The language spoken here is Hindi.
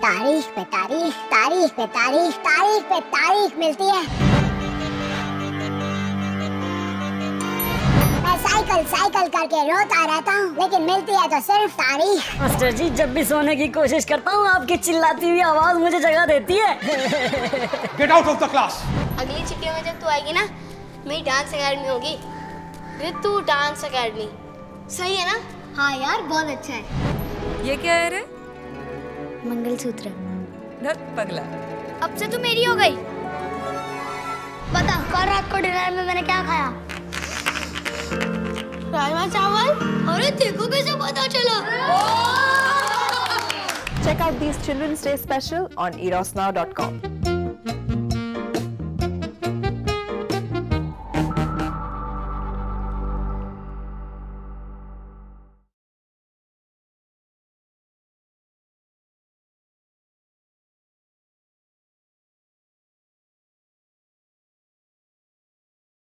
तारीख पे तारीख, तारीख पे तारीख, तारीख पे तारीख मिलती है। मैं साइकिल साइकिल करके रोता रहता हूँ, लेकिन मिलती है तो सिर्फ तारीख। मास्टर जी, जब भी सोने की कोशिश करता हूँ आपकी चिल्लाती हुई आवाज मुझे जगा देती है। Get out of the class. अगली छुट्टियों में जब तू आएगी ना, मेरी डांस अकेडमी होगी, ऋतु डांस अकेडमी। सही है ना? हाँ यार, बहुत अच्छा है। ये क्या है रे? मंगलसूत्र। धत पगला, अब से तू मेरी हो गई। बता, कल रात को डिनर में मैंने क्या खाया? राजमा चावल। अरे देखो कैसे पता चला। Check out these Children's Day special on erosnow.com.